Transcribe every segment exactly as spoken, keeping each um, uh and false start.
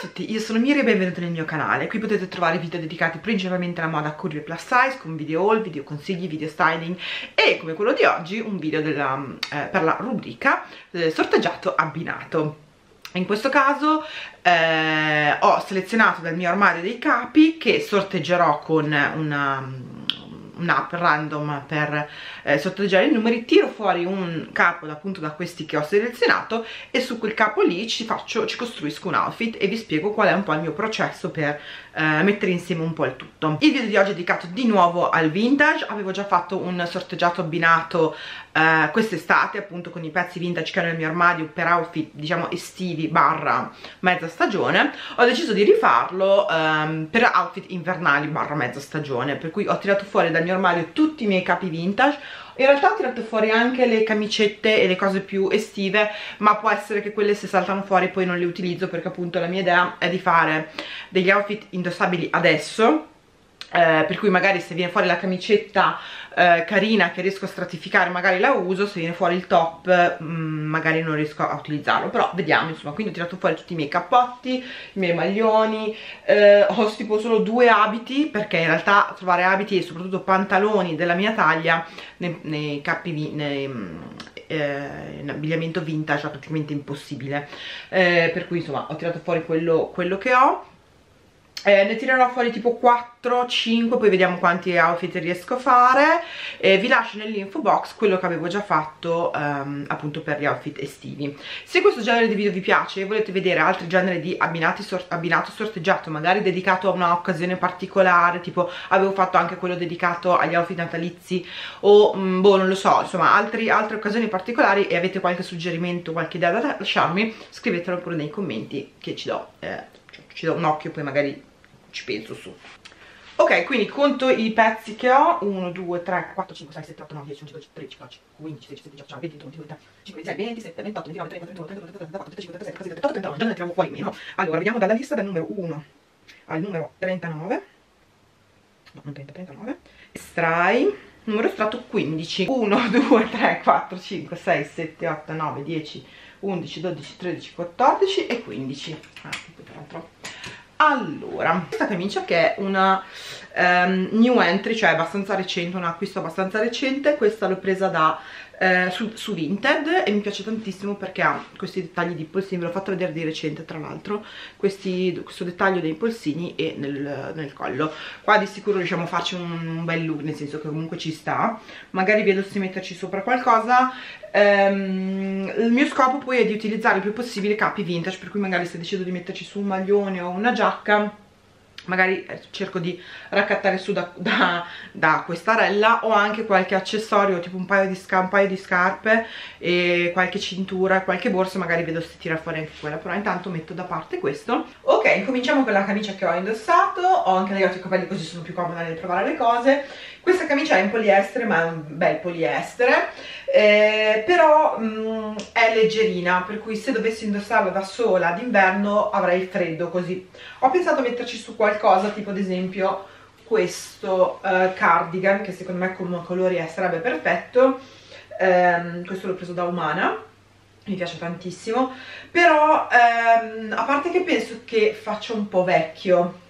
tutti, io sono Miri e benvenuti nel mio canale. Qui potete trovare video dedicati principalmente alla moda curvy e plus size, con video haul, video consigli, video styling e, come quello di oggi, un video della, eh, per la rubrica eh, sorteggiato abbinato. In questo caso eh, ho selezionato dal mio armadio dei capi che sorteggerò con una un'app random per eh, sorteggiare i numeri. Tiro fuori un capo appunto da questi che ho selezionato e su quel capo lì ci faccio, ci costruisco un outfit e vi spiego qual è un po' il mio processo per eh, mettere insieme un po' il tutto. Il video di oggi è dedicato di nuovo al vintage. Avevo già fatto un sorteggiato abbinato eh, quest'estate appunto con i pezzi vintage che ho nel mio armadio per outfit diciamo estivi barra mezza stagione. Ho deciso di rifarlo ehm, per outfit invernali barra mezza stagione, per cui ho tirato fuori dal mio armadio tutti i miei capi vintage. In realtà ho tirato fuori anche le camicette e le cose più estive, ma può essere che quelle se saltano fuori poi non le utilizzo, perché appunto la mia idea è di fare degli outfit indossabili adesso. Eh, per cui magari se viene fuori la camicetta eh, carina che riesco a stratificare magari la uso, se viene fuori il top mh, magari non riesco a utilizzarlo, però vediamo insomma. Quindi ho tirato fuori tutti i miei cappotti, i miei maglioni, eh, ho tipo solo due abiti, perché in realtà trovare abiti e soprattutto pantaloni della mia taglia nei, nei capi nei, eh, in abbigliamento vintage è praticamente impossibile, eh, per cui insomma ho tirato fuori quello, quello che ho. Eh, ne tirerò fuori tipo quattro cinque, poi vediamo quanti outfit riesco a fare. Eh, vi lascio nell'info box quello che avevo già fatto um, appunto per gli outfit estivi. Se questo genere di video vi piace e volete vedere altri generi di abbinati sor abbinato sorteggiato, magari dedicato a un'occasione particolare, tipo avevo fatto anche quello dedicato agli outfit natalizi o mh, boh non lo so, insomma altri, altre occasioni particolari, e avete qualche suggerimento, qualche idea da lasciarmi, scrivetelo pure nei commenti che ci do, eh, ci do un occhio, poi magari ci penso su. Ok, quindi conto i pezzi che ho: uno, due, tre, quattro, cinque, sei, sette, otto, nove, dieci, undici, dodici, tredici, quattordici, quindici, sedici, diciotto, venti, ventuno, ventidue, ventitré, ventisei, ventisette, ventotto, ventinove, trenta, trentuno, trentadue, trentatré, trentaquattro, trentacinque, trentasei, trentasette, trentotto, trentadue. Già ne tiriamo fuori meno. Allora, vediamo dalla lista dal numero uno al numero trentanove. No, non trenta, trentanove. Estrai. Numero estratto quindici. uno, due, tre, quattro, cinque, sei, sette, otto, nove, dieci, undici, dodici, tredici, quattordici e quindici. Ah, peraltro. Allora, questa camicia che è una um, new entry, cioè abbastanza recente, un acquisto abbastanza recente. Questa l'ho presa da eh, su, su Vinted e mi piace tantissimo perché ha questi dettagli di polsini. Ve l'ho fatto vedere di recente tra l'altro, questo dettaglio dei polsini e nel, nel collo. Qua di sicuro riusciamo a farci un, un bel look, nel senso che comunque ci sta. Magari vedo se metterci sopra qualcosa. Um, il mio scopo poi è di utilizzare il più possibile capi vintage, per cui magari se decido di metterci su un maglione o una giacca, magari cerco di raccattare su da, da, da questa rella, o anche qualche accessorio tipo un paio di, un paio di scarpe e qualche cintura, qualche borsa, magari vedo se tira fuori anche quella, però intanto metto da parte questo. Ok, cominciamo con la camicia che ho indossato. Ho anche legato i capelli così sono più comoda nel provare le cose. Questa camicia è in poliestere, ma è un bel poliestere, eh, però mh, è leggerina, per cui se dovessi indossarla da sola d'inverno avrei freddo così. Ho pensato a metterci su qualcosa tipo ad esempio questo uh, cardigan, che secondo me con colori sarebbe perfetto. Um, questo l'ho preso da Umana, mi piace tantissimo, però um, a parte che penso che faccia un po' vecchio.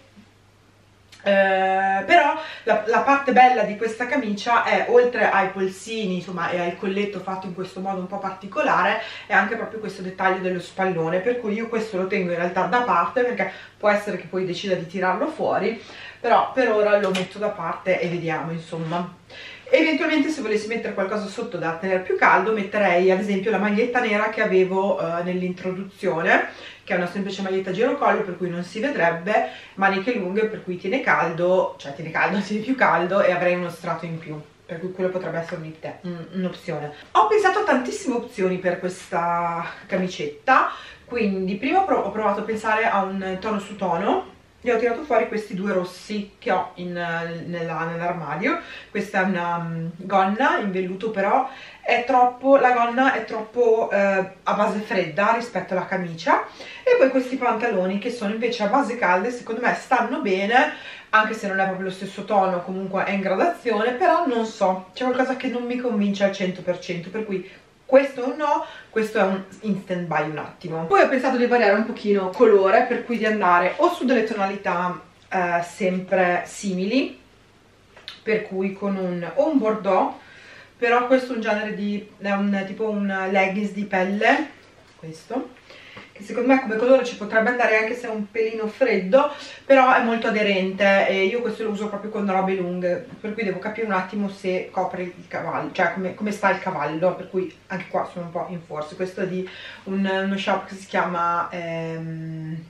Uh, però la, la parte bella di questa camicia è, oltre ai polsini insomma e al colletto fatto in questo modo un po' particolare, è anche proprio questo dettaglio dello spallone, per cui io questo lo tengo in realtà da parte, perché può essere che poi decida di tirarlo fuori, però per ora lo metto da parte e vediamo insomma. Eventualmente se volessi mettere qualcosa sotto da tenere più caldo, metterei ad esempio la maglietta nera che avevo uh, nell'introduzione, che è una semplice maglietta girocollo, per cui non si vedrebbe, maniche lunghe, per cui tiene caldo, cioè tiene caldo, tiene più caldo, e avrei uno strato in più, per cui quello potrebbe essere un'opzione. Ho pensato a tantissime opzioni per questa camicetta, quindi prima ho provato a pensare a un tono su tono. Io ho tirato fuori questi due rossi che ho nell'armadio. Questa è una um, gonna in velluto, però è troppo, la gonna è troppo eh, a base fredda rispetto alla camicia, e poi questi pantaloni che sono invece a base calda e secondo me stanno bene, anche se non è proprio lo stesso tono, comunque è in gradazione, però non so, c'è qualcosa che non mi convince al cento per cento, per cui Questo è un no, questo è un in stand by un attimo. Poi ho pensato di variare un pochino colore, per cui di andare o su delle tonalità eh, sempre simili, per cui con un, o un bordeaux, però questo è un genere di, è un, tipo un leggings di pelle, questo, che secondo me come colore ci potrebbe andare anche se è un pelino freddo, però è molto aderente e io questo lo uso proprio con robe lunghe, per cui devo capire un attimo se copre il cavallo, cioè come, come sta il cavallo, per cui anche qua sono un po' in forze. Questo è di un, uno shop che si chiama ehm,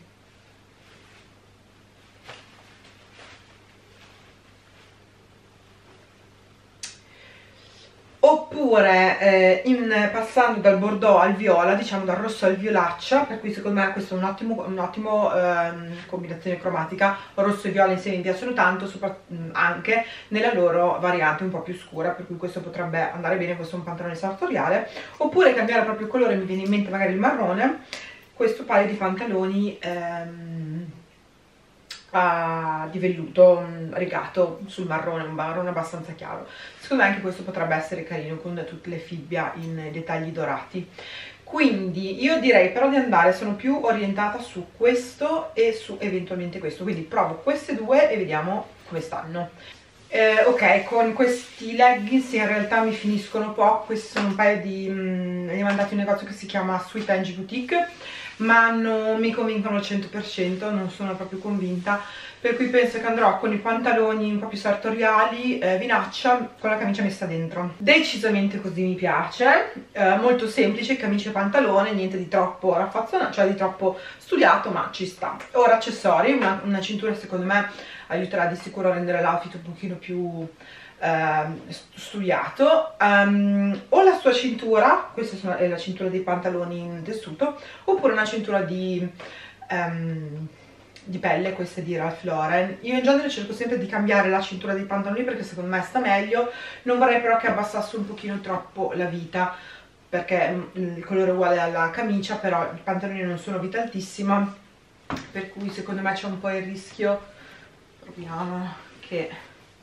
oppure eh, in, passando dal bordeaux al viola, diciamo dal rosso al violaccia, per cui secondo me questo è un ottimo, un ottimo ehm, combinazione cromatica. Rosso e viola insieme mi piacciono tanto, soprattutto anche nella loro variante un po' più scura, per cui questo potrebbe andare bene. Questo è un pantalone sartoriale. Oppure cambiare proprio colore, mi viene in mente magari il marrone, questo paio di pantaloni ehm, Uh, di velluto rigato sul marrone, un marrone abbastanza chiaro. Secondo me anche questo potrebbe essere carino con tutte le fibbia in dettagli dorati. Quindi io direi però di andare, sono più orientata su questo e su eventualmente questo, quindi provo queste due e vediamo come stanno. Eh, ok, con questi leggings in realtà mi finiscono poco. Questi sono un paio di mh, li ho mandati in un negozio che si chiama Sweet Angie Boutique, ma non mi convincono al cento per cento, non sono proprio convinta, per cui penso che andrò con i pantaloni un po' più sartoriali, eh, vinaccia, con la camicia messa dentro. Decisamente così mi piace, eh, molto semplice, camicia e pantalone, niente di troppo raffazzonato, cioè di troppo studiato, ma ci sta. Ora accessori, una, una cintura secondo me aiuterà di sicuro a rendere l'outfit un pochino più Uh, studiato. Um, o la sua cintura, questa è la cintura dei pantaloni in tessuto, oppure una cintura di, um, di pelle, questa è di Ralph Lauren. Io in genere cerco sempre di cambiare la cintura dei pantaloni perché secondo me sta meglio, non vorrei però che abbassasse un pochino troppo la vita, perché il colore è uguale alla camicia, però i pantaloni non sono vita altissima, per cui secondo me c'è un po' il rischio, proviamo, che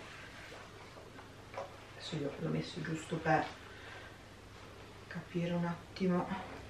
io l'ho messo giusto per capire un attimo.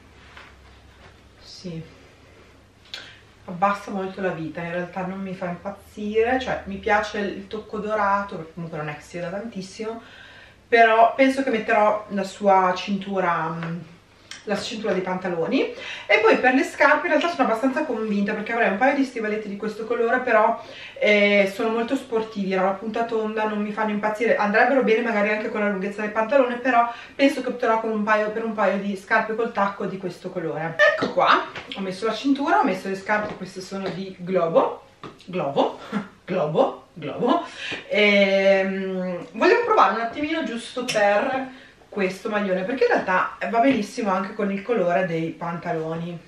Sì, abbassa molto la vita, in realtà non mi fa impazzire, cioè mi piace il tocco dorato, perché comunque non è che si veda tantissimo, però penso che metterò la sua cintura la cintura dei pantaloni. E poi per le scarpe in realtà sono abbastanza convinta, perché avrei un paio di stivaletti di questo colore, però eh, sono molto sportivi, hanno la punta tonda, non mi fanno impazzire, andrebbero bene magari anche con la lunghezza del pantalone, però penso che opterò con un paio, per un paio di scarpe col tacco di questo colore. Ecco qua, ho messo la cintura, ho messo le scarpe, queste sono di Globo, Globo, Globo, Globo, e, um, volevo provare un attimino giusto per questo maglione, perché in realtà va benissimo anche con il colore dei pantaloni,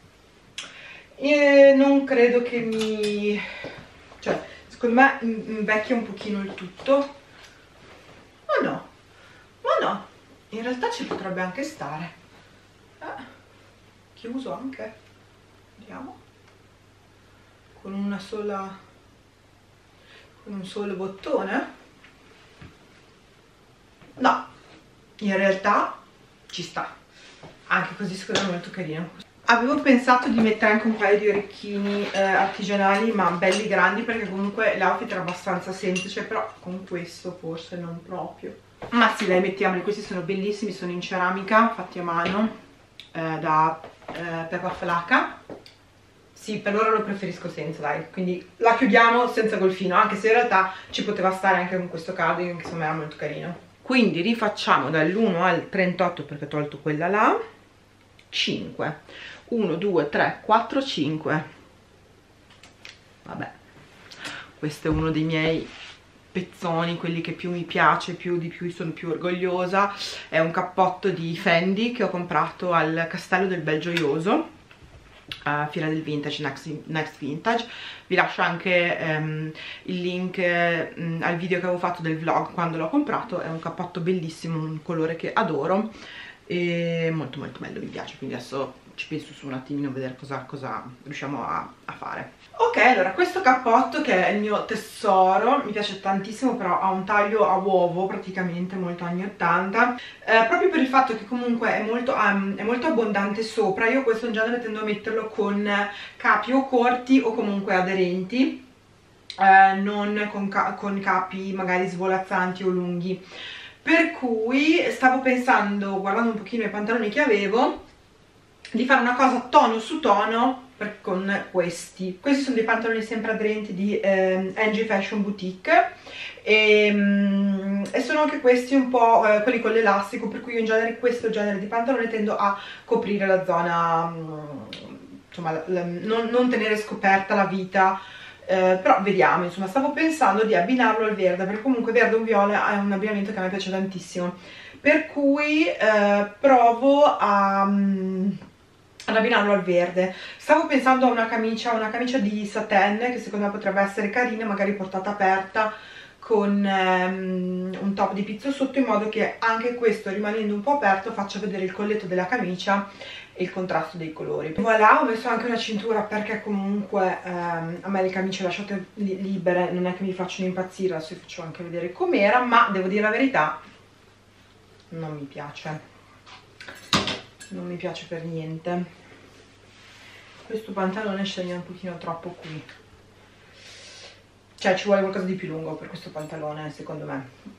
e non credo che mi, cioè secondo me invecchia un pochino il tutto, ma no, ma no, in realtà ci potrebbe anche stare. Eh, chiuso anche, vediamo, con una sola, con un solo bottone. No, in realtà ci sta, anche così secondo me è molto carino. Avevo pensato di mettere anche un paio di orecchini eh, artigianali, ma belli grandi, perché comunque l'outfit era abbastanza semplice, però con questo forse non proprio. Ma sì, dai, mettiamoli, questi sono bellissimi, sono in ceramica, fatti a mano, eh, da eh, Peppa Flaca. Sì, per ora lo preferisco senza, dai, quindi la chiudiamo senza golfino, anche se in realtà ci poteva stare anche con questo cardigan, che secondo me era molto carino. Quindi rifacciamo dall'uno al trentotto, perché ho tolto quella là, cinque, uno, due, tre, quattro, cinque, vabbè, questo è uno dei miei pezzoni, quelli che più mi piace, più di più sono più orgogliosa. È un cappotto di Fendi che ho comprato al Castello del Bel Gioioso, a Fiera del Vintage, Next, Next Vintage. Vi lascio anche um, il link um, al video che avevo fatto del vlog quando l'ho comprato. È un cappotto bellissimo, un colore che adoro e molto molto bello, mi piace, quindi adesso ci penso su un attimino a vedere cosa, cosa riusciamo a, a fare. Ok, allora questo cappotto, che è il mio tesoro, mi piace tantissimo, però ha un taglio a uovo praticamente, molto anni ottanta, eh, proprio per il fatto che comunque è molto, um, è molto abbondante sopra. Io questo in genere tendo a metterlo con capi o corti o comunque aderenti, eh, non con, ca con capi magari svolazzanti o lunghi, per cui stavo pensando, guardando un pochino i pantaloni che avevo, di fare una cosa tono su tono per, con questi. Questi sono dei pantaloni sempre aderenti di eh, Angie Fashion Boutique e, mm, e sono anche questi un po' eh, quelli con l'elastico, per cui io in genere questo genere di pantalone tendo a coprire la zona, mm, insomma la, la, non, non tenere scoperta la vita. Eh, però vediamo, insomma, stavo pensando di abbinarlo al verde, perché comunque verde o viola è un abbinamento che a me piace tantissimo, per cui eh, provo a, um, ad abbinarlo al verde. Stavo pensando a una camicia, una camicia di satin che secondo me potrebbe essere carina, magari portata aperta con um, un top di pizzo sotto, in modo che anche questo, rimanendo un po' aperto, faccia vedere il colletto della camicia e il contrasto dei colori. Voilà, ho messo anche una cintura perché comunque ehm, a me le camicie lasciate li libere non è che mi facciano impazzire. Adesso vi faccio anche vedere com'era, ma devo dire la verità, non mi piace, non mi piace per niente. Questo pantalone scende un pochino troppo qui, cioè ci vuole qualcosa di più lungo per questo pantalone secondo me.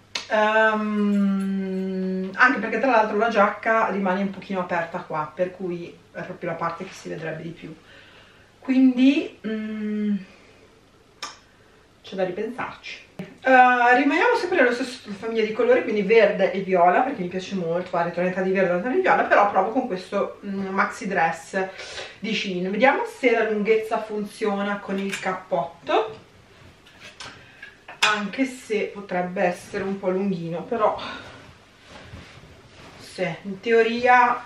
Um, anche perché tra l'altro la giacca rimane un pochino aperta qua, per cui è proprio la parte che si vedrebbe di più, quindi um, c'è da ripensarci. Uh, rimaniamo sempre nella stessa famiglia di colori, quindi verde e viola, perché mi piace molto fare tonalità di verde e tonalità di viola, però provo con questo um, maxi dress di Shein. Vediamo se la lunghezza funziona con il cappotto, anche se potrebbe essere un po' lunghino, però sì, in teoria,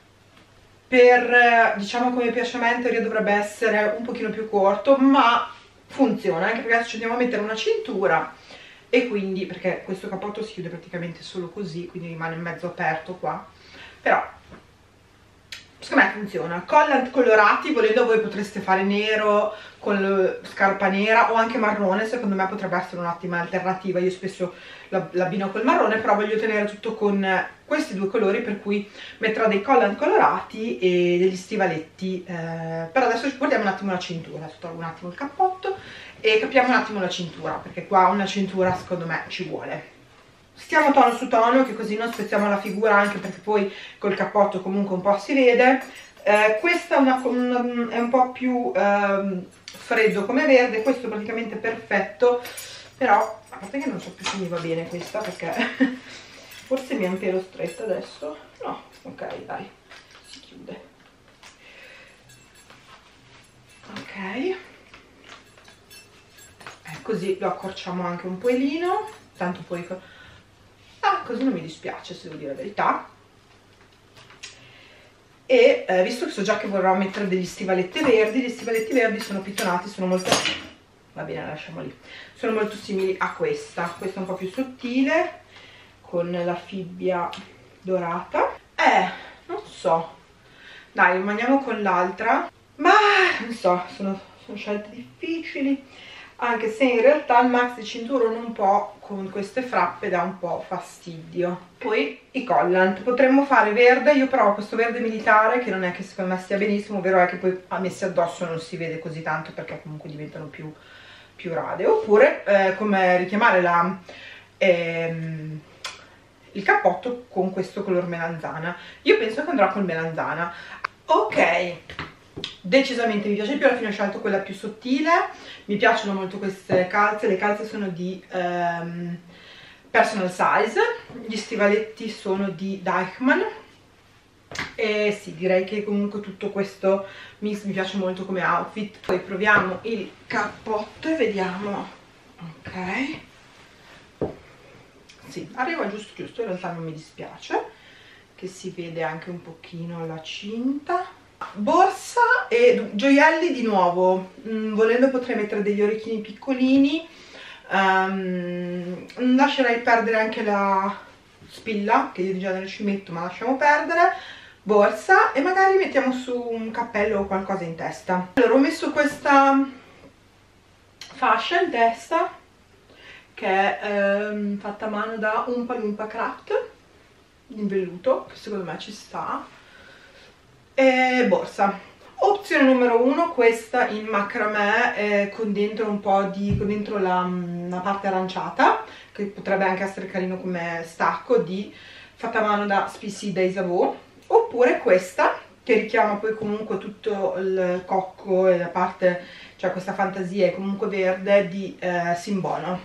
per, diciamo come piace a me, in teoria dovrebbe essere un pochino più corto, ma funziona, anche perché ci andiamo a mettere una cintura, e quindi, perché questo cappotto si chiude praticamente solo così, quindi rimane in mezzo aperto qua, però secondo me funziona. Collant colorati, volendo voi potreste fare nero con scarpa nera o anche marrone, secondo me potrebbe essere un'ottima alternativa. Io spesso l'abbino col marrone, però voglio tenere tutto con questi due colori, per cui metterò dei collant colorati e degli stivaletti. Eh, però adesso guardiamo un attimo la cintura, adesso tolgo un attimo il cappotto e capiamo un attimo la cintura, perché qua una cintura secondo me ci vuole. Stiamo tono su tono, che così non spezziamo la figura, anche perché poi col cappotto comunque un po' si vede. Eh, questa è, una, una, è un po' più eh, freddo come verde, questo è praticamente perfetto, però a parte che non so più se mi va bene questa, perché forse mi è un pelo stretta adesso. No, ok, dai, si chiude. Ok, eh, così lo accorciamo anche un pelino, tanto poi... Ah, così non mi dispiace, se devo dire la verità. E eh, visto che so già che vorrò mettere degli stivaletti verdi, gli stivaletti verdi sono pittonati, sono molto... va bene, lasciamo lì. Sono molto simili a questa. Questa è un po' più sottile, con la fibbia dorata. Eh, non so. Dai, rimaniamo con l'altra. Ma, non so, sono, sono scelte difficili. Anche se in realtà il maxi cinturone un po' con queste frappe dà un po' fastidio. Poi i collant, potremmo fare verde, io provo questo verde militare, che non è che secondo me stia benissimo, vero è che poi messi addosso non si vede così tanto, perché comunque diventano più, più rade. Oppure eh, come richiamare la, ehm, il cappotto con questo color melanzana. Io penso che andrò col melanzana. Ok, decisamente mi piace più, alla fine ho scelto quella più sottile. Mi piacciono molto queste calze, le calze sono di um, personal size, gli stivaletti sono di Deichmann, e sì, direi che comunque tutto questo mix mi piace molto come outfit. Poi proviamo il cappotto e vediamo. Ok, sì, arriva giusto giusto, in realtà non mi dispiace, che si vede anche un pochino la cinta. Borsa e gioielli di nuovo, mm, volendo potrei mettere degli orecchini piccolini. Um, lascerei perdere anche la spilla, che io di genere ci metto, ma lasciamo perdere. borsa e magari mettiamo su un cappello o qualcosa in testa. Allora ho messo questa fascia in testa che è ehm, fatta a mano da Oompa Loompa Craft in velluto, che secondo me ci sta. E borsa. Opzione numero uno, questa in macramè eh, con dentro un po' di, con dentro la, la parte aranciata, che potrebbe anche essere carino come stacco, di fatta a mano da Spissy Days Avo. Oppure questa, che richiama poi comunque tutto il cocco e la parte, cioè questa fantasia è comunque verde, di eh, Simbono.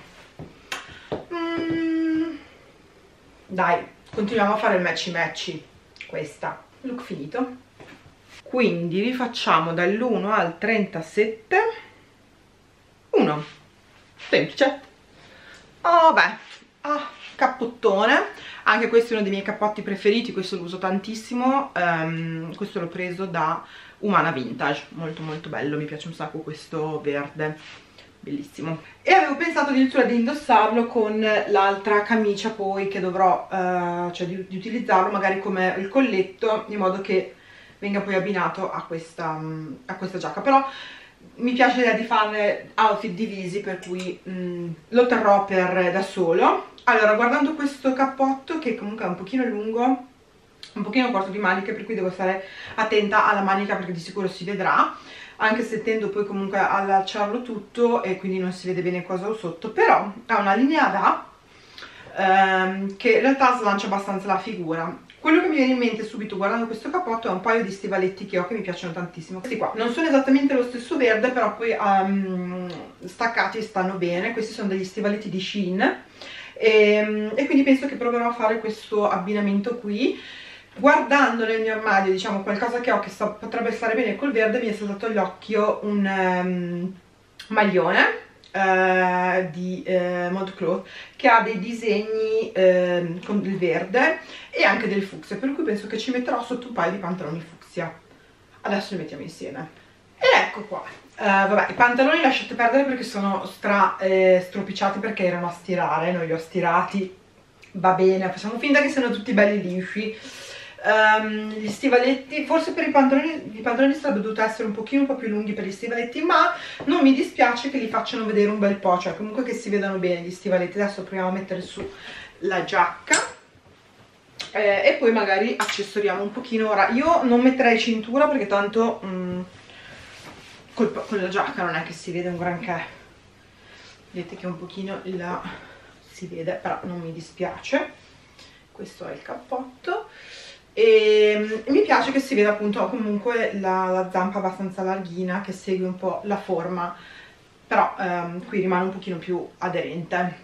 Mm, dai, continuiamo a fare il matchy matchy. Questa, look finito. Quindi rifacciamo dall'uno al trentasette. uno. Semplice. Oh beh, ah, cappottone. Anche questo è uno dei miei cappotti preferiti, questo lo uso tantissimo. um, Questo l'ho preso da Umana Vintage, molto molto bello, mi piace un sacco questo verde, bellissimo. E avevo pensato addirittura di indossarlo con l'altra camicia poi che dovrò, uh, cioè di, di utilizzarlo magari come il colletto, in modo che venga poi abbinato a questa, a questa giacca. Però mi piace l'idea di fare outfit divisi, per cui mh, lo terrò per da solo. Allora, guardando questo cappotto, che comunque è un pochino lungo, un pochino corto di maniche, per cui devo stare attenta alla manica perché di sicuro si vedrà, anche se tendo poi comunque a allacciarlo tutto e quindi non si vede bene cosa ho sotto. Però ha una linea da ehm, che in realtà slancia abbastanza la figura. Quello che mi viene in mente subito guardando questo cappotto è un paio di stivaletti che ho, che mi piacciono tantissimo. Questi qua non sono esattamente lo stesso verde, però poi um, staccati stanno bene. Questi sono degli stivaletti di Shein e, e quindi penso che proverò a fare questo abbinamento qui. Guardando nel mio armadio, diciamo, qualcosa che ho che sta, potrebbe stare bene col verde, mi è saltato all'occhio un um, maglione Uh, di uh, Modcloth, che ha dei disegni uh, con il verde e anche del fucsia, per cui penso che ci metterò sotto un paio di pantaloni fucsia. Adesso li mettiamo insieme. E ecco qua. Uh, vabbè, i pantaloni lasciate perdere perché sono stra eh, stropicciati, perché erano a stirare, non li ho stirati. Va bene, facciamo finta che siano tutti belli lisci. Um, gli stivaletti, forse per i pantaloni, i pantaloni sarebbe dovuto essere un pochino un po' più lunghi per gli stivaletti, ma non mi dispiace che li facciano vedere un bel po', cioè comunque che si vedano bene gli stivaletti. Adesso proviamo a mettere su la giacca eh, e poi magari accessoriamo un pochino. Ora io non metterei cintura perché tanto mm, col, con la giacca non è che si vede un granché, vedete che un pochino là si vede, però non mi dispiace. Questo è il cappotto. E mi piace che si veda appunto comunque la, la zampa abbastanza larghina, che segue un po' la forma, però ehm, qui rimane un pochino più aderente.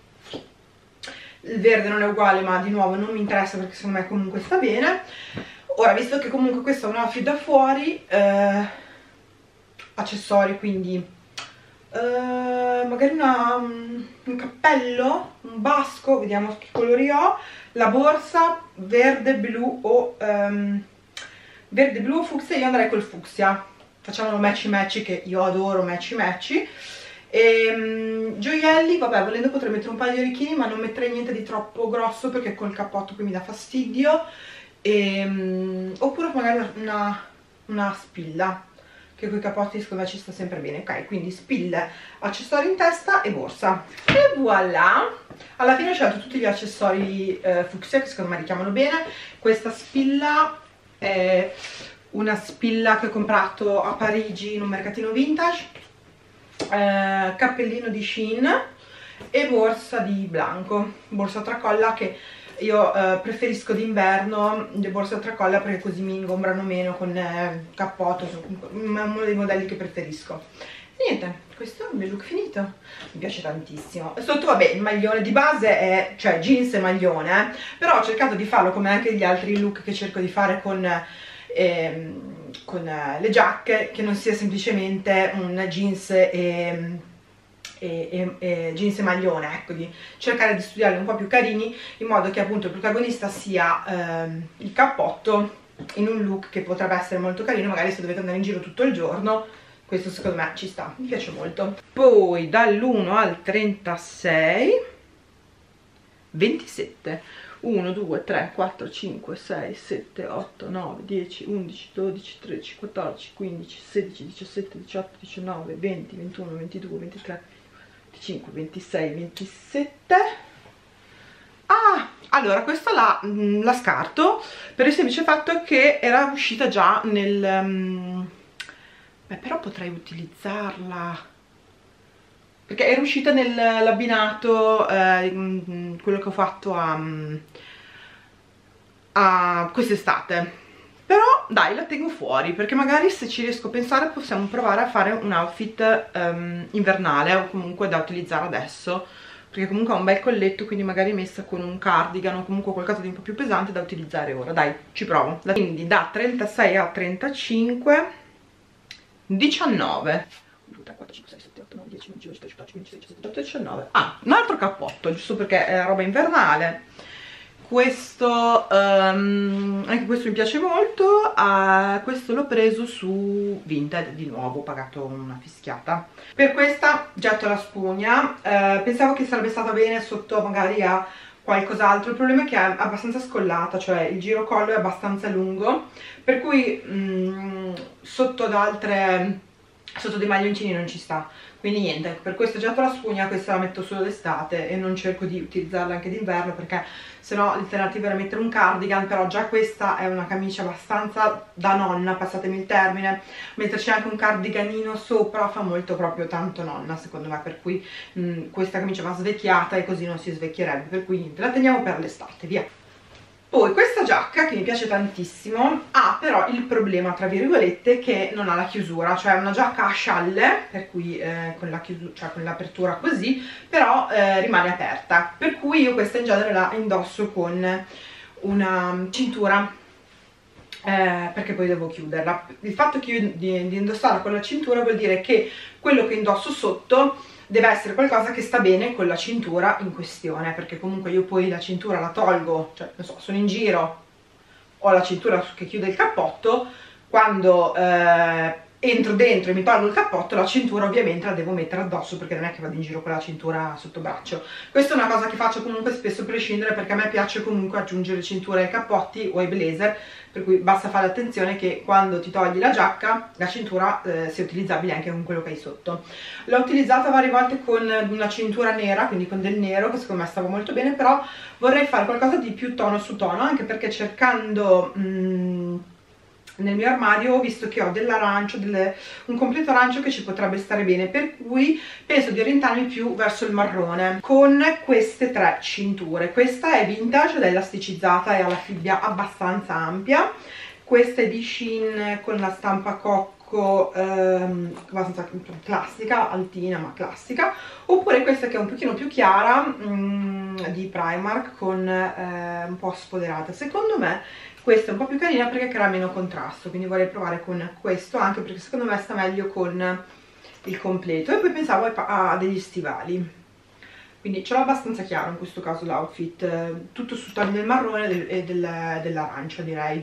Il verde non è uguale, ma di nuovo non mi interessa perché secondo me comunque sta bene. Ora, visto che comunque questo è un outfit da fuori, eh, accessori, quindi eh, magari una, un cappello, un basco, vediamo che colori ho. La borsa verde, blu o um, verde, blu o fucsia. Io andrei col fucsia, facciamolo matchy matchy, che io adoro matchy matchy. E um, gioielli, vabbè, volendo potrei mettere un paio di orecchini, ma non metterei niente di troppo grosso perché col cappotto qui mi dà fastidio. E, um, oppure magari una, una spilla, che con i cappotti secondo me ci sta sempre bene. Ok, quindi spille, accessori in testa e borsa. E voilà! Alla fine ho scelto tutti gli accessori eh, fucsia, che secondo me richiamano bene. Questa spilla è una spilla che ho comprato a Parigi in un mercatino vintage, eh, cappellino di Shein e borsa di Blanco, borsa tracolla, che io eh, preferisco d'inverno le borse a tracolla perché così mi ingombrano meno con eh, cappotto, è uno dei modelli che preferisco. E niente, questo è il mio look finito, mi piace tantissimo. Sotto vabbè il maglione di base è, cioè jeans e maglione, eh, però ho cercato di farlo come anche gli altri look che cerco di fare con, eh, con eh, le giacche, che non sia semplicemente un jeans e... E, e, e jeans e maglione, ecco, di cercare di studiarli un po' più carini, in modo che appunto il protagonista sia ehm, il cappotto, in un look che potrebbe essere molto carino, magari se dovete andare in giro tutto il giorno. Questo secondo me ci sta, mi piace molto. Poi dall'uno al trentasei, ventisette, uno, due, tre, quattro, cinque, sei, sette, otto, nove, dieci, undici, dodici, tredici, quattordici, quindici, sedici, diciassette, diciotto, diciannove, venti, ventuno, ventidue, ventitré, venticinque, ventisei, ventisette. Ah, allora questa la, la scarto per il semplice fatto che era uscita già nel... Um, beh, però potrei utilizzarla, perché era uscita nell'abbinato, eh, quello che ho fatto a, a quest'estate. Però dai, la tengo fuori, perché magari se ci riesco a pensare possiamo provare a fare un outfit um, invernale, o comunque da utilizzare adesso, perché comunque ha un bel colletto, quindi magari messa con un cardigan o comunque qualcosa di un po' più pesante da utilizzare ora. Dai, ci provo. Quindi da trentasei a trentacinque, diciannove, due, tre, quattro, cinque, sei, sette, otto, nove, dieci, undici, dodici, tredici, quattordici, quindici, diciassette, diciannove. Ah, un altro cappotto, giusto perché è roba invernale. Questo, um, anche questo mi piace molto. Uh, questo l'ho preso su Vinted, di nuovo, ho pagato una fischiata. Per questa getto la spugna. Uh, pensavo che sarebbe stata bene sotto magari a qualcos'altro. Il problema è che è abbastanza scollata, cioè il girocollo è abbastanza lungo, per cui um, sotto ad altre, sotto dei maglioncini non ci sta. Quindi niente, per questo getto la spugna. Questa la metto solo d'estate e non cerco di utilizzarla anche d'inverno, perché sennò l'alternativa era mettere un cardigan. Però già questa è una camicia abbastanza da nonna, passatemi il termine. Metterci anche un cardiganino sopra fa molto proprio tanto nonna, secondo me, per cui mh, questa camicia va svecchiata e così non si svecchierebbe, per cui niente, la teniamo per l'estate, via. Poi questa giacca, che mi piace tantissimo, ha però il problema, tra virgolette, che non ha la chiusura, cioè è una giacca a scialle, per cui eh, con la chiusura, cioè con l'apertura così, però eh, rimane aperta, per cui io questa in genere la indosso con una cintura, eh, perché poi devo chiuderla. Il fatto che io di, di indossarla con la cintura vuol dire che quello che indosso sotto deve essere qualcosa che sta bene con la cintura in questione, perché comunque io poi la cintura la tolgo, cioè non so, sono in giro, ho la cintura che chiude il cappotto, quando eh, entro dentro e mi tolgo il cappotto, la cintura ovviamente la devo mettere addosso, perché non è che vado in giro con la cintura sotto braccio. Questa è una cosa che faccio comunque spesso a prescindere, perché a me piace comunque aggiungere cinture ai cappotti o ai blazer, per cui basta fare attenzione che quando ti togli la giacca la cintura eh, sia utilizzabile anche con quello che hai sotto. L'ho utilizzata varie volte con una cintura nera, quindi con del nero, che secondo me stava molto bene, però vorrei fare qualcosa di più tono su tono, anche perché cercando mh, nel mio armadio ho visto che ho dell'arancio, delle, un completo arancio che ci potrebbe stare bene, per cui penso di orientarmi più verso il marrone con queste tre cinture. Questa è vintage ed è elasticizzata e ha la fibbia abbastanza ampia. Questa è di Shein con la stampa cocco, ehm, abbastanza classica, altina ma classica. Oppure questa che è un pochino più chiara, mh, di Primark, con eh, un po' sfoderata. Secondo me questa è un po' più carina perché crea meno contrasto, quindi vorrei provare con questo, anche perché secondo me sta meglio con il completo. E poi pensavo a, a degli stivali, quindi ce l'ho abbastanza chiaro in questo caso l'outfit, tutto sul tono del marrone e del, dell'arancia, direi.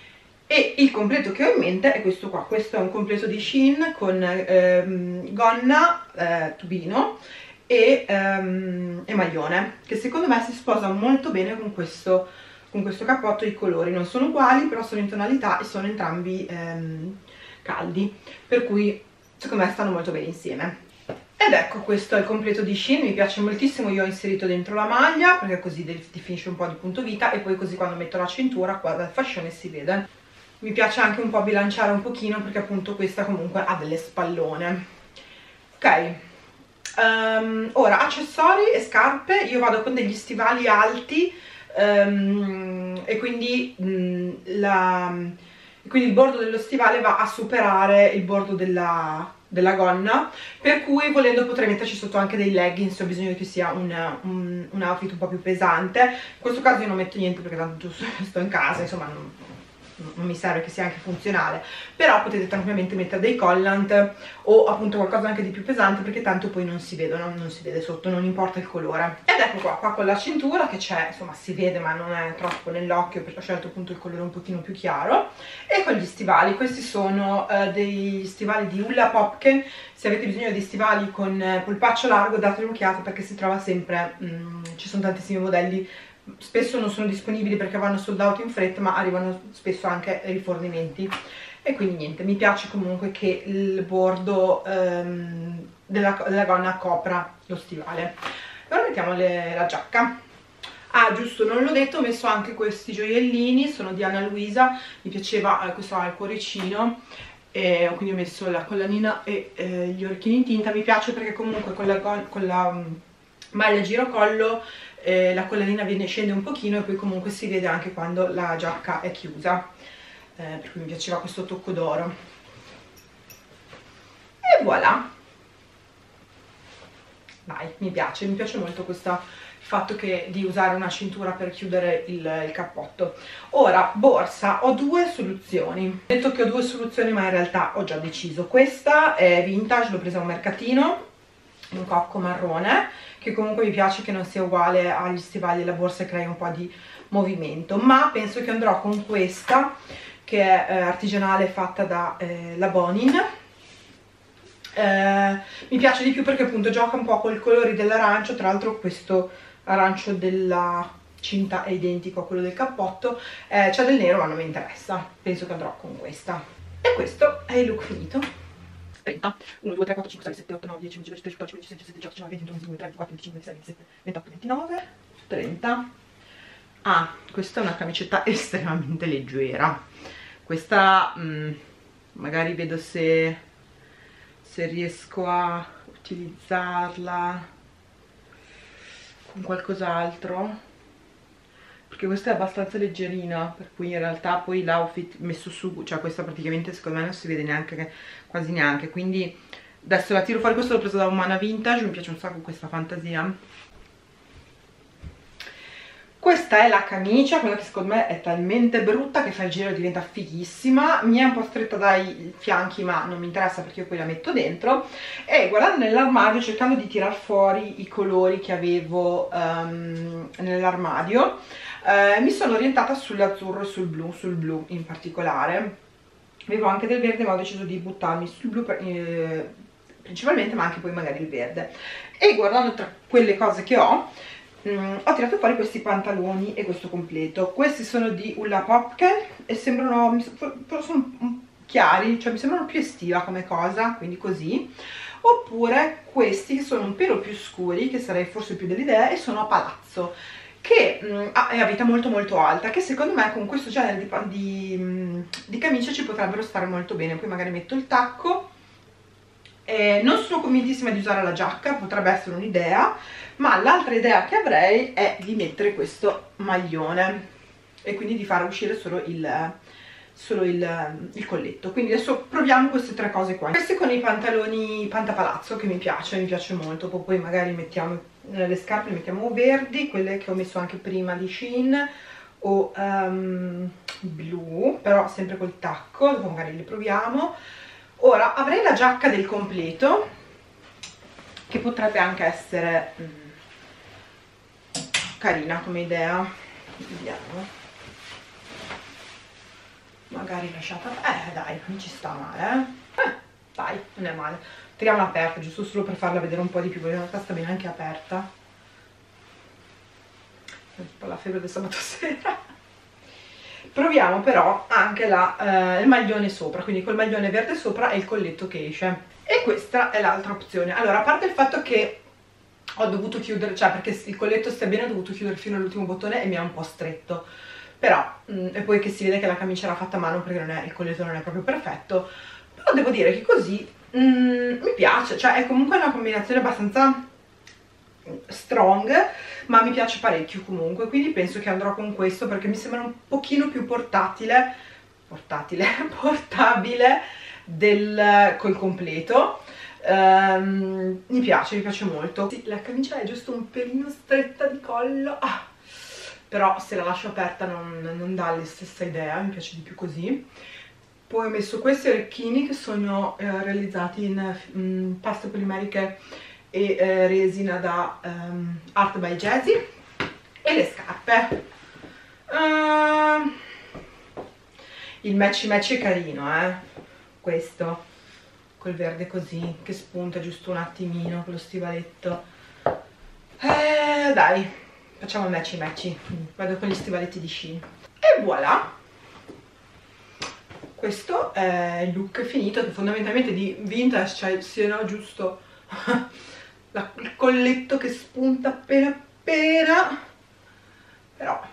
E il completo che ho in mente è questo qua. Questo è un completo di Shein con ehm, gonna, eh, tubino e, ehm, e maglione, che secondo me si sposa molto bene con questo con questo cappotto. I colori non sono uguali, però sono in tonalità e sono entrambi ehm, caldi, per cui secondo me stanno molto bene insieme. Ed ecco, questo è il completo di Shein, mi piace moltissimo. Io ho inserito dentro la maglia perché così definisce un po' di punto vita, e poi così quando metto la cintura qua dal fascione si vede. Mi piace anche un po' bilanciare un pochino, perché appunto questa comunque ha delle spallone. Ok, um, ora accessori e scarpe. Io vado con degli stivali alti, Um, e quindi, um, la, quindi il bordo dello stivale va a superare il bordo della, della gonna, per cui volendo potrei metterci sotto anche dei leggings se ho bisogno che sia un, un, un outfit un po' più pesante. In questo caso io non metto niente perché tanto sto in casa, insomma non, non mi serve che sia anche funzionale, però potete tranquillamente mettere dei collant o appunto qualcosa anche di più pesante, perché tanto poi non si vedono, non si vede sotto, non importa il colore. Ed ecco qua, qua con la cintura che c'è, insomma si vede ma non è troppo nell'occhio perché ho scelto appunto il colore un pochino più chiaro. E con gli stivali, questi sono uh, dei stivali di Ulla Popken. Se avete bisogno di stivali con uh, polpaccio largo datevi un'occhiata, perché si trova sempre, um, ci sono tantissimi modelli spesso non sono disponibili perché vanno sold out in fretta, ma arrivano spesso anche rifornimenti. E quindi niente, mi piace comunque che il bordo ehm, della, della gonna copra lo stivale. Ora mettiamo le, la giacca. Ah, giusto, non l'ho detto, ho messo anche questi gioiellini, sono di Anna Luisa, mi piaceva, eh, questo ha il cuoricino, e quindi ho messo la collanina e eh, gli orecchini in tinta. Mi piace perché comunque con la, con la um, maglia girocollo eh, la collanina viene, scende un pochino, e poi comunque si vede anche quando la giacca è chiusa, eh, per cui mi piaceva questo tocco d'oro. E voilà! Dai, mi piace, mi piace molto questa... il fatto che, di usare una cintura per chiudere il, il cappotto. Ora, borsa, ho due soluzioni. Ho detto che ho due soluzioni, ma in realtà ho già deciso. Questa è vintage, l'ho presa a un mercatino, un cocco marrone, che comunque mi piace che non sia uguale agli stivali e la borsa, e crei un po' di movimento, ma penso che andrò con questa, che è eh, artigianale, fatta da eh, la Bonin. Eh, mi piace di più perché appunto gioca un po' con i colori dell'arancio. Tra l'altro questo arancio della cinta è identico a quello del cappotto, eh, c'è del nero ma non mi interessa, penso che andrò con questa. E questo è il look finito. trenta, uno, due, tre, quattro, cinque, sei, sette, otto, nove, dieci, undici, dodici, tredici, quattordici, quindici, diciassette, diciannove, venti, ventuno, ventidue, ventitré, ventiquattro, venticinque, ventisei, ventisette, ventotto, ventinove, trenta. Ah, questa è una camicetta estremamente leggera. Questa mh, magari vedo se, se riesco a utilizzarla con qualcos'altro, perché questa è abbastanza leggerina, per cui in realtà poi l'outfit messo su, cioè questa praticamente secondo me non si vede neanche, quasi neanche, quindi adesso la tiro fuori. Questo l'ho preso da Umana Vintage, mi piace un sacco questa fantasia. Questa è la camicia, quella che secondo me è talmente brutta che fa il giro e diventa fighissima. Mi è un po' stretta dai fianchi, ma non mi interessa perché io poi la metto dentro. E guardando nell'armadio, cercando di tirar fuori i colori che avevo um, nell'armadio, eh, mi sono orientata sull'azzurro e sul blu, sul blu in particolare. Avevo anche del verde, ma ho deciso di buttarmi sul blu per, eh, principalmente, ma anche poi magari il verde. E guardando tra quelle cose che ho, Mm, ho tirato fuori questi pantaloni e questo completo. Questi sono di Ulla Popke e sembrano, sono chiari, cioè mi sembrano più estiva come cosa, quindi così. Oppure questi che sono un pelo più scuri, che sarei forse più dell'idea, e sono a palazzo, che mm, ah, è a vita molto molto alta, che secondo me con questo genere di, di, mm, di camicia ci potrebbero stare molto bene. Poi magari metto il tacco. Eh, non sono convintissima di usare la giacca, potrebbe essere un'idea, ma l'altra idea che avrei è di mettere questo maglione e quindi di fare uscire solo il, solo il, il colletto. Quindi adesso proviamo queste tre cose qua. Questi con i pantaloni pantapalazzo, che mi piace, mi piace molto. Poi magari mettiamo le scarpe, le mettiamo verdi, quelle che ho messo anche prima di Shein, o um, blu, però sempre col tacco, dopo magari le proviamo. Ora avrei la giacca del completo, che potrebbe anche essere mm, carina come idea. Vediamo, magari lasciata, eh dai, non ci sta male, eh, eh dai, non è male. Tiriamola aperta, giusto solo per farla vedere un po' di più, perché in realtà sta bene anche aperta. È un po' la febbre del sabato sera. Proviamo però anche la, eh, il maglione sopra, quindi col maglione verde sopra e il colletto che esce. E questa è l'altra opzione. Allora, a parte il fatto che ho dovuto chiudere, cioè perché il colletto stia bene, ho dovuto chiudere fino all'ultimo bottone e mi è un po' stretto. Però, mh, e poi che si vede che la camicia era fatta a mano perché non è, il colletto non è proprio perfetto. Però devo dire che così mh, mi piace, cioè è comunque una combinazione abbastanza strong, ma mi piace parecchio comunque, quindi penso che andrò con questo perché mi sembra un pochino più portatile portatile, portabile del col completo. Um, mi piace, mi piace molto. Sì, la camicia è giusto un pelino stretta di collo, ah, però se la lascio aperta non, non dà la stessa idea, mi piace di più così. Poi ho messo questi orecchini che sono eh, realizzati in mm, paste polimeriche e eh, resina da um, Art by Jazzy, e le scarpe. Uh, il matchy matchy è carino, eh? Questo col verde così che spunta giusto un attimino con lo stivaletto. Eh, dai, facciamo il matchy matchy, vado con gli stivaletti di Shein e voilà, questo è il look finito, che fondamentalmente di vintage, cioè se no giusto la, il colletto che spunta appena appena, però